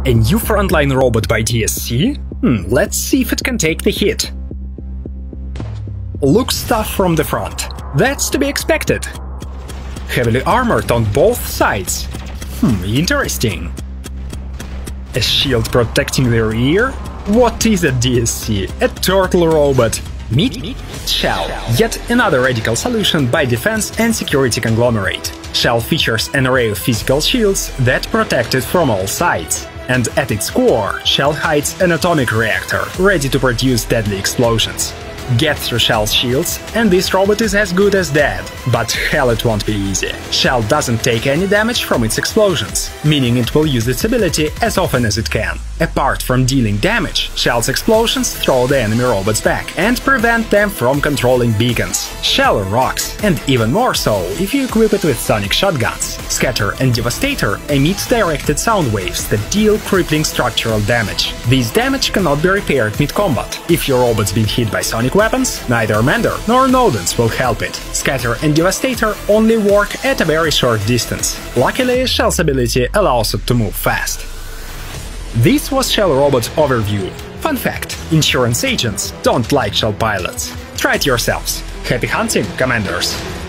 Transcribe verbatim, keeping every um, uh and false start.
A new frontline robot by D S C? Hmm, let's see if it can take the hit. Looks tough from the front. That's to be expected. Heavily armored on both sides. Hmm, interesting. A shield protecting the rear? What is a D S C? A turtle robot. Meet Shell, yet another radical solution by defense and security conglomerate. Shell features an array of physical shields that protect it from all sides. And at its core, Shell hides an atomic reactor, ready to produce deadly explosions. Get through Shell's shields, and this robot is as good as dead. But hell, it won't be easy. Shell doesn't take any damage from its explosions, meaning it will use its ability as often as it can. Apart from dealing damage, Shell's explosions throw the enemy robots back and prevent them from controlling beacons. Shell rocks, and even more so if you equip it with sonic shotguns. Scatter and Devastator emit directed sound waves that deal crippling structural damage. This damage cannot be repaired mid-combat. If your robot's been hit by sonic weapons, neither Mender nor Nodens will help it. Scatter and Devastator only work at a very short distance. Luckily, Shell's ability allows it to move fast. This was Shell Robot Overview. Fun fact: insurance agents don't like Shell pilots. Try it yourselves. Happy hunting, Commanders!